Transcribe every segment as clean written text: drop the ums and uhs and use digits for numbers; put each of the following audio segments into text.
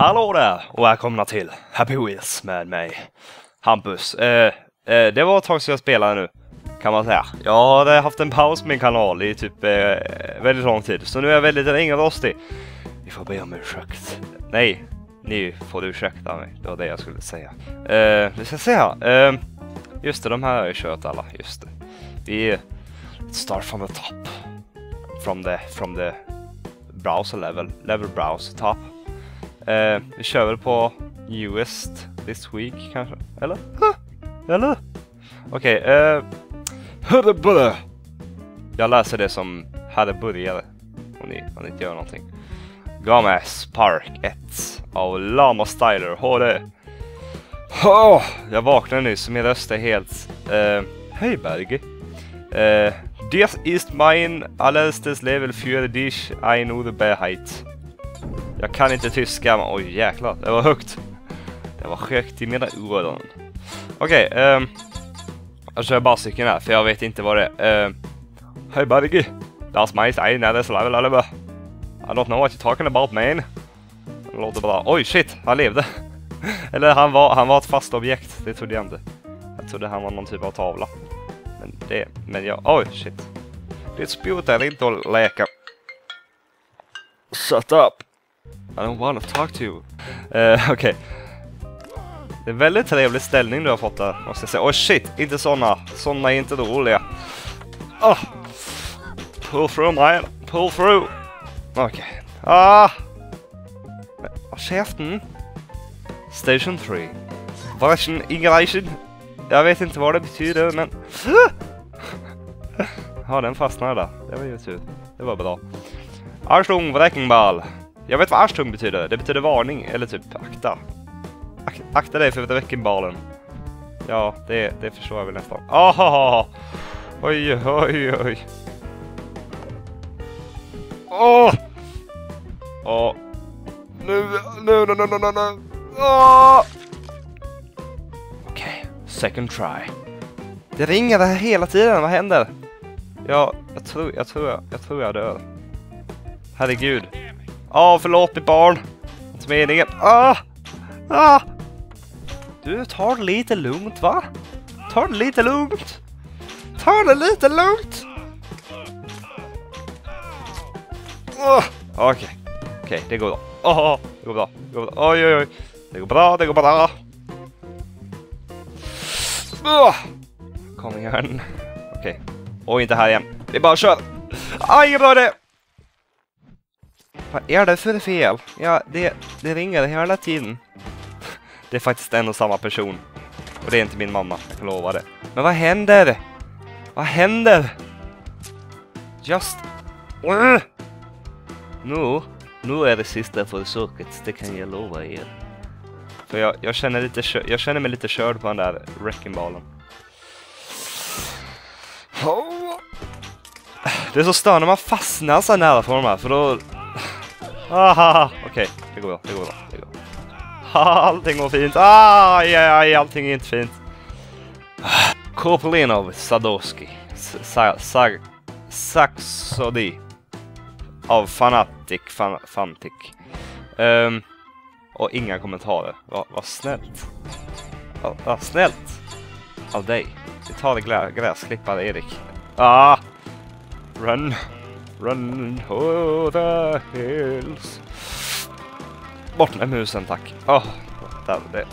Hallå där och välkomna till Happy Wheels med mig, Hampus. Det var ett tag sedan jag spelade nu, kan man säga. Jag har haft en paus på min kanal i typ väldigt lång tid, så nu är jag väldigt ringrostig. Ni får be om ursäkt. Nej, ni får ursäkta mig, det var det jag skulle säga. Vi ska se här. Just det, de här har jag kört alla, just det. Vi start from the top. From the browser level browser top. Vi kör väl på newest this week kanske, eller? Eller? Okej, jag läser det som hade börjat om ni inte gör någonting. Game Spark 1 av Lama Styler HD. Jag vaknade nyss och min röst är helt hej Berge. Das ist mein allerstes Level für dich ein oder Beheit. Jag kan inte tyska, men oj jäklar, det var högt. Det var högt i mina öron. Okej, jag kör basiken här, för jag vet inte vad det är. Hej Berge, das meist ein allerstes Level. I don't know what you're talking about, man. Det låter bra. Oj shit, han levde. Eller han var ett fast objekt, det trodde jag inte. Jag trodde han var någon typ av tavla. Men jag, oj shit. Det spjutar inte att läka. Shut up. I don't want to talk to you. Okej. Det är väldigt trevlig ställning du har fått där, måste jag säga. Oj shit, inte såna. Såna är inte roliga. Pull through man, pull through. Okej. Käften. Station 3. Version Ingration. Jag vet inte vad det betyder, men... Ja, den fastnade där. Det var ju tur. Det var bra. Achtung, Wreckenball. Jag vet vad Achtung betyder. Det betyder varning, eller typ akta. Akta dig för Wreckenballen. Ja, det förstår jag väl nästan. Oj, oj, oj. Nu. Okej, second try. Det ringer det här hela tiden, vad händer? Jag tror jag dör. Herregud. Förlåt mitt barn. Inte meningen. Du tar det lite lugnt, va? Ta det lite lugnt. Okej, det går bra. Det går bra. Oj. Det går bra. Kom igen. Okej. Och inte här igen. Vi bara kör. Aj, bra det. Vad är det för fel? Ja, det ringer hela tiden. Det är faktiskt en och samma person. Och det är inte min mamma, jag kan lova det. Men vad händer? Just... Nu är det sista försöket, det kan jag lova er. För jag känner mig lite körd på den där wreckingballen. Det är så störande när man fastnar så nära på de här, för då... Okej, det går bra. Allting går fint. Allting är inte fint. Kopolinov Sadowski. Saxody. Av Fanatic. Och inga kommentarer. Vad snällt. Vad snällt av dig. Vi tar det gräsklippare Erik. Run to the hills. Bort med musen, tack. Där det.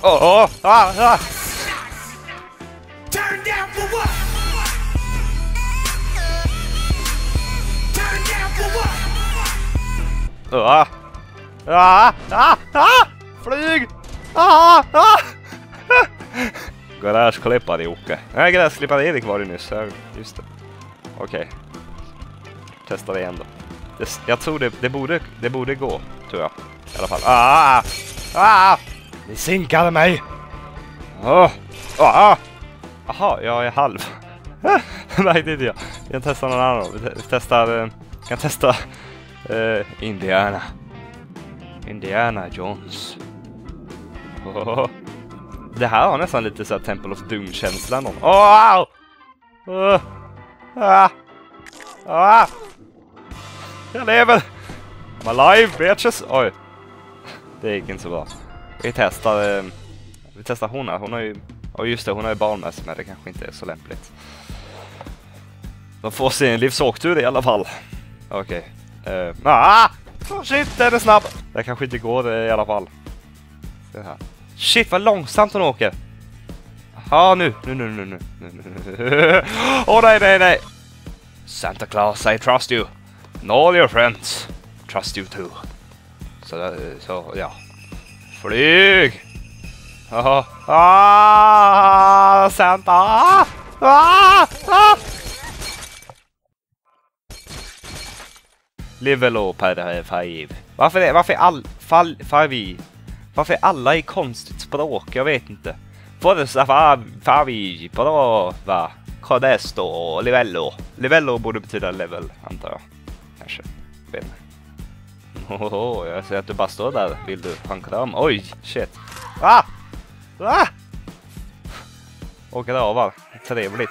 Turn down for what? Turn down for what? Flyg! Gräsklippare Jocke. Nej, gräsklippare Erik var det nyss. Just det. Okej. Testa det igen då. Jag tror det borde gå, tror jag. I alla fall. Ni sinkade mig! Aha, jag är halv. Nej, det är inte jag. Jag testar någon annan. Vi kan testa Indiana Jones. Det här har nästan lite så här Temple of Doom-känslan. Jag lever! I'm alive, bitches! Oj. Det gick inte så bra. Vi testar hon här. Hon har ju... Och just det, hon har ju barn med sig, men det kanske inte är så lämpligt. De får se en livsåktur i alla fall. Okej. Shit, den är snabb! Det kanske inte går i alla fall. Se här. Shit, vad långsamt hon åker. Ja, nu. Åh, nej. Santa Claus, I trust you. And all your friends trust you too. Så ja. Flyg! Santa! Level up per 5. Varför är alla i konstigt språk? Jag vet inte. Forza favi på va? Codesto livello. Livello borde betyda level, antar jag. Kanske. Vet inte. Jag ser att du bara står där. Vill du hanka om? Oj, shit. Åker det av. Trevligt.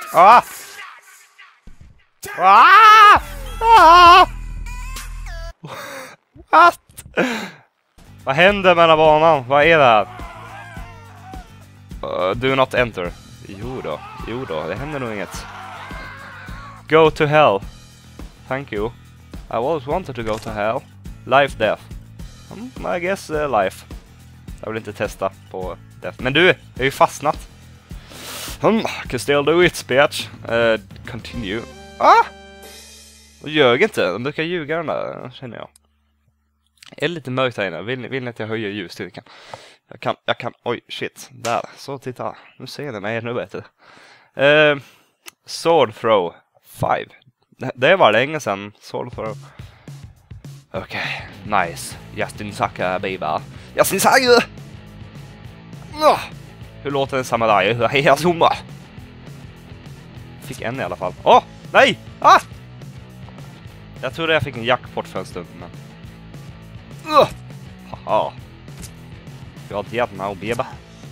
What? Vad händer med den här banan? Vad är det här? Do not enter. Jo då, det händer nog inget. Go to hell. Thank you. I always wanted to go to hell. Life, death. I guess life. Jag vill inte testa på death. Men du, jag är ju fastnat. Can still do it, bitch. Continue. Och ljög inte. De brukar ljuga den där, känner jag. Är det lite mörkt här inne? Vill ni att jag höjer ljusstyrkan? Jag kan, oj, shit. Där, så titta. Nu ser ni mig ännu bättre. Sword throw 5. Det var länge sedan. Sword throw. Okej, nice. Justin Saka, baby. Justin Saka! Hur låter en samuraj? Hur är jag zoomar? Fick en i alla fall. Nej! Jag trodde jag fick en jackpot för en stund, men... Haha. Jag har jävla och beba.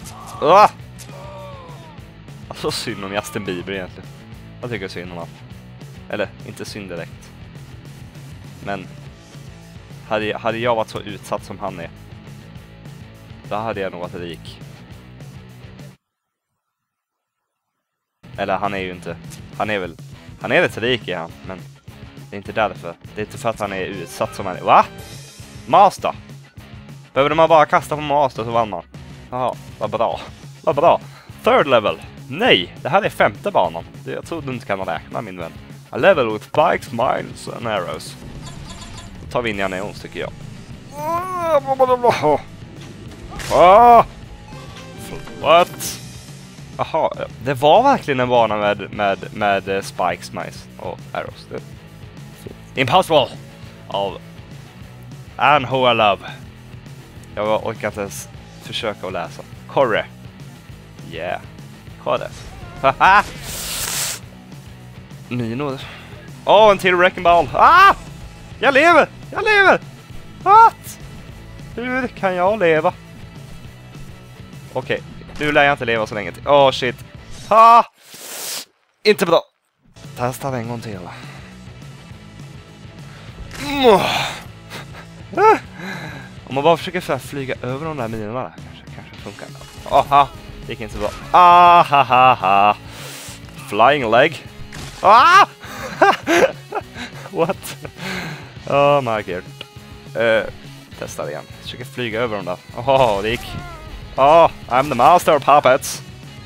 Alltså synd om Justin Bieber egentligen. Jag tycker synd om han. Eller, inte synd direkt. Men hade jag varit så utsatt som han är, då hade jag nog varit rik. Eller han är ju inte. Han är lite rik, är han, men det är inte därför. Det är inte för att han är utsatt som han är. Va? Master. Behövde man bara kasta på master så vann man. Jaha, vad bra. Third level. Nej, det här är 5:e banan. Jag tror du inte kan räkna, min vän. A level with spikes, mines and arrows. Då tar vi in neons, tycker jag. What? Jaha, det var verkligen en bana med spikes, mines och arrows. Impossible! Av And Who I Love. Jag orkar inte ens försöka att läsa. Corre. Yeah. Corre. Haha! Minor. En till wrecking ball. Jag lever! What? Hur kan jag leva? Okej, nu lär jag inte leva så länge till. Shit. Inte bra. Testa en gång till. Om man bara försöker flyga över de där minorna, kanske funkar. Det gick inte så bra. Flying leg. What? Oh my god. Testa igen. Försöker flyga över dem där. Det gick. I'm the master of puppets.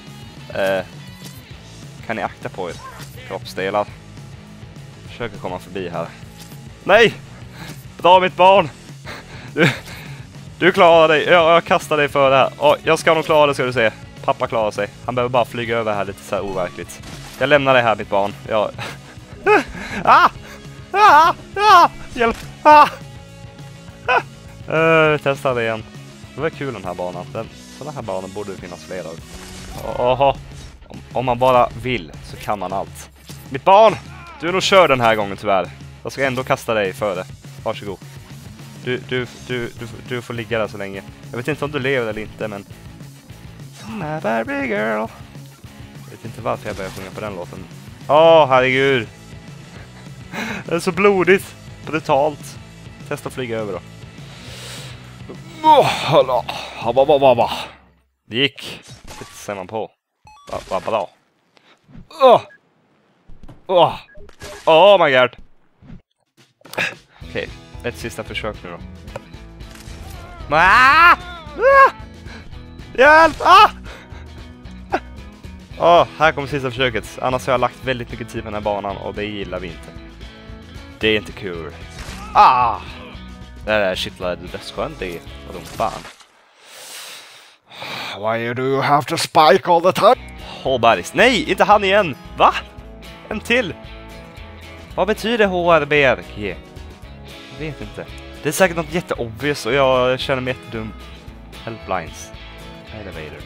Kan ni akta på er kroppsdelar? Försöker komma förbi här. Nej! Bra, mitt barn! Du klarar dig. Jag kastar dig för det här. Jag ska nog klara det, ska du se. Pappa klarar sig. Han behöver bara flyga över här lite så här overkligt. Jag lämnar dig här, mitt barn. Hjälp! Testa det igen. Det var kul, den här banan. Sådana här banor borde det finnas fler av. Om man bara vill så kan man allt. Mitt barn! Du är nog kör den här gången, tyvärr. Jag ska ändå kasta dig före. Varsågod. Du får ligga där så länge. Jag vet inte om du lever eller inte, men... My Barbie girl. Jag vet inte varför jag börjar sjunga på den låten. Herregud. Det är så blodigt. Brutalt. Testa att flyga över då. Det gick. Det ser man på. Vad bra. Oh my god. Okej, ett sista försök nu då. Hjälp! Här kommer sista försöket. Annars har jag lagt väldigt mycket tid på den här banan och det gillar vi inte. Det är inte kul. Det där kittlade dödsskönt det. Vad de fan. Why do you have to spike all the time? Hårbergs. Nej, inte han igen. Va? En till. Vad betyder HRBRG? Jag vet inte. Det är säkert något jätteobvious och jag känner mig jättedum. Helplines. Elevator.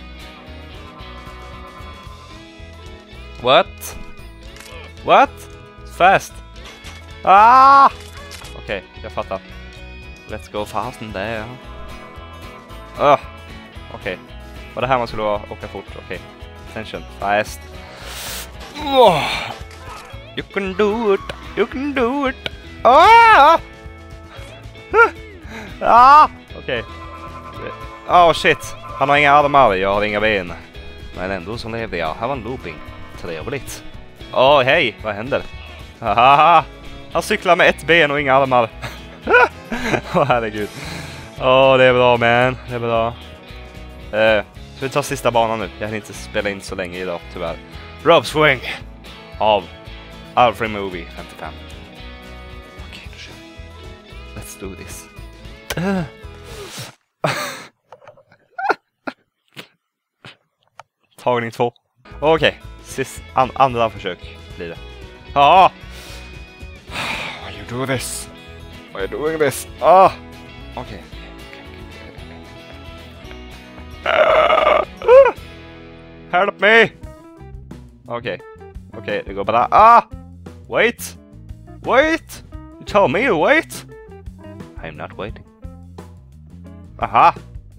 What? What? Fast. Okej, jag fattar. Let's go fast and there. Okej. Var det här man skulle åka fort? Okej. Attention. Fast. You can do it. You can do it. Okej. Shit. Han har inga armar, jag har inga ben. Men ändå så levde jag. Här var en looping. Trevligt. Hej. Vad händer? Han cyklar med ett ben och inga armar. Herregud. Det är bra, man. Det är bra. Ska vi ta sista banan nu? Jag har inte spela in så länge idag, tyvärr. Rope Swing av Alfred Movie 55. Okej, då kör vi. Let's do this. Tagning 2. Okej, andra försök blir det. Why you do this? Why you doing this? Okej. Help me! Okej, det går bara. Wait! Wait! You tell me to wait? I'm not waiting. Aha!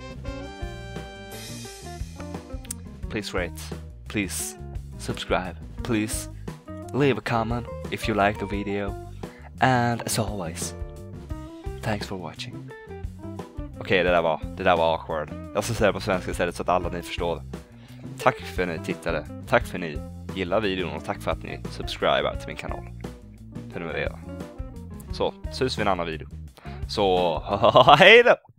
Please rate. Please subscribe. Please leave a comment if you like the video. And as always, thanks for watching. Okej, det där var awkward. Jag ska säga det på svenska istället så att alla ni förstår. Tack för att ni tittade. Tack för att ni gillar videon och tack för att ni subscriber till min kanal. Prenumerera. Så, ses vi i en annan video. Så, hej då!